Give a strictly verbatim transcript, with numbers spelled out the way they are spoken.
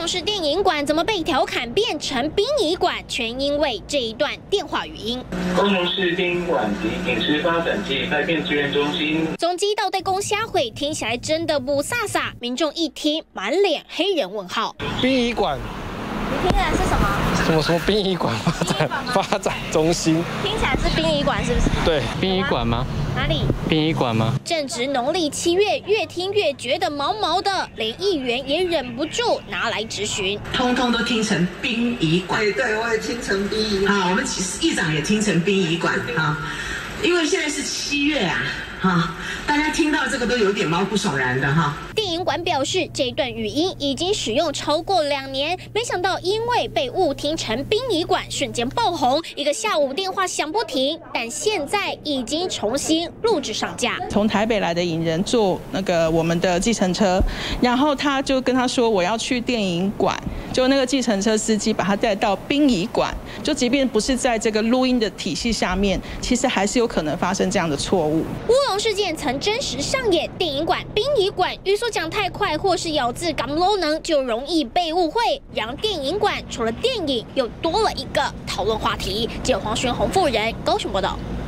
隆市电影馆怎么被调侃变成殡仪馆，全因为这一段电话语音。 高雄市电影馆及影视发展暨拍片支援中心。 总机到底公瞎毁，听起来真的不飒飒，民众一听满脸黑人问号。 殡仪馆， 你听起来是什么？ 什么什么殡仪馆发展发展中心？ 听起来是殡仪馆是不是？ 对， 殡仪馆吗？ 哪里？ 殡仪馆吗？ 正值农历七月，越听越觉得毛毛的，连议员也忍不住拿来质询， 通通都听成殡仪馆。 对对，我也听成殡仪馆。 好，我们其实议长也听成殡仪馆啊，因为现在是七月啊，哈，大家听到这个都有点毛骨悚然的哈。 电影馆表示，这段语音已经使用超过两年，没想到因为被误听成殡仪馆，瞬间爆红，一个下午电话响不停。但现在已经重新录制上架。 从台北来的影人坐那个我们的计程车，然后他就跟他说我要去电影馆，就那个计程车司机把他带到殡仪馆。就即便不是在这个录音的体系下面，其实还是有可能发生这样的错误。 乌龙事件曾真实上演，电影馆、殡仪馆语速讲太快，或是咬字讲漏能，就容易被误会。然而电影馆除了电影，又多了一个讨论话题。记者黄轩、洪富人高雄报道。